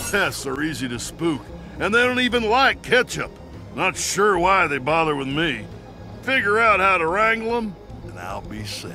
pests are easy to spook, and they don't even like ketchup. Not sure why they bother with me. Figure out how to wrangle them, and I'll be set.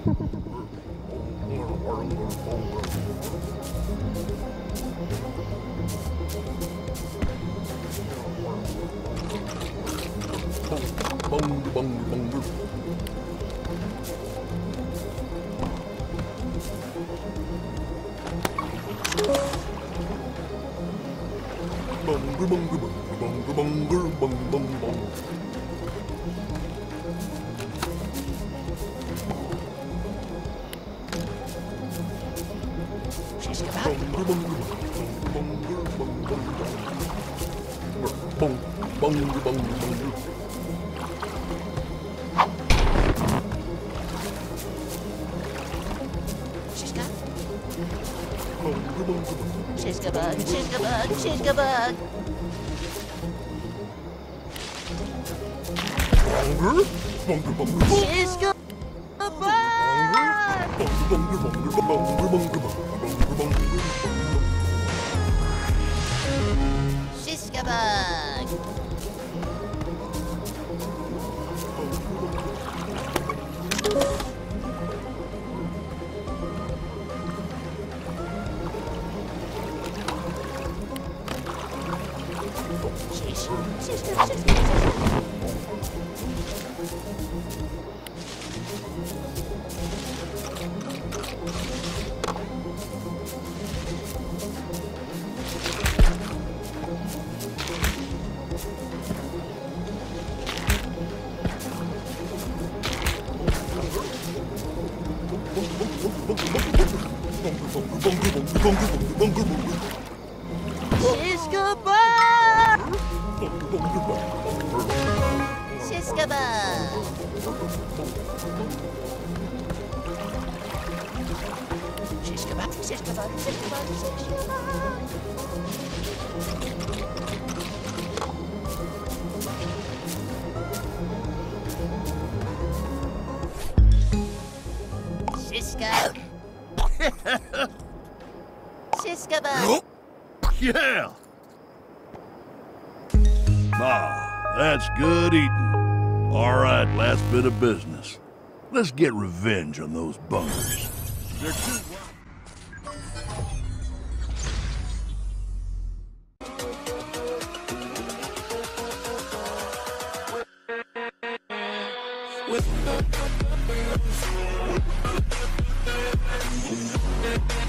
Yeah! Ah, that's good eating. All right, last bit of business. Let's get revenge on those buggers. They're too... With